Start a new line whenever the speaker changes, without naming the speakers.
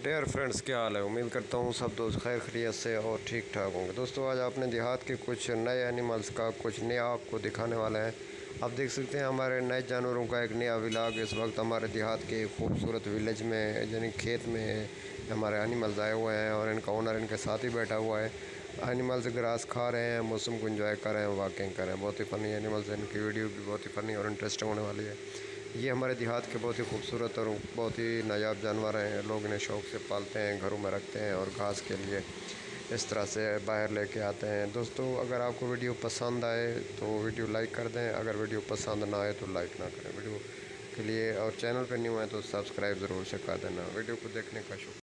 Dare friends, क्या हाल है। उम्मीद करता हूँ सब दोस्त खैर खैरियत से और ठीक ठाक होंगे। दोस्तों, आज आपने देहात के कुछ नए एनिमल्स का कुछ नया आपको दिखाने वाला है। आप देख सकते हैं हमारे नए जानवरों का एक नया व्लॉग इस वक्त हमारे देहात के खूबसूरत विलेज में यानी खेत में हमारे एनिमल्स आए हुए हैं और इनका ओनर इनके साथ ही बैठा हुआ है। एनिमल्स ग्रास खा रहे हैं, मौसम को एंजॉय कर रहे हैं, वॉकिंग कर रहे हैं। बहुत ही फ़नी एनिमल्स हैं, इनकी वीडियो भी बहुत ही फ़नी और इंटरेस्टिंग होने वाली है। ये हमारे देहात के बहुत ही खूबसूरत और बहुत ही नायाब जानवर हैं। लोग इन्हें शौक़ से पालते हैं, घरों में रखते हैं और घास के लिए इस तरह से बाहर लेके आते हैं। दोस्तों, अगर आपको वीडियो पसंद आए तो वीडियो लाइक कर दें, अगर वीडियो पसंद ना आए तो लाइक ना करें वीडियो के लिए, और चैनल पर न्यू है तो सब्सक्राइब ज़रूर से कर देना। वीडियो को देखने का शुक्रिया।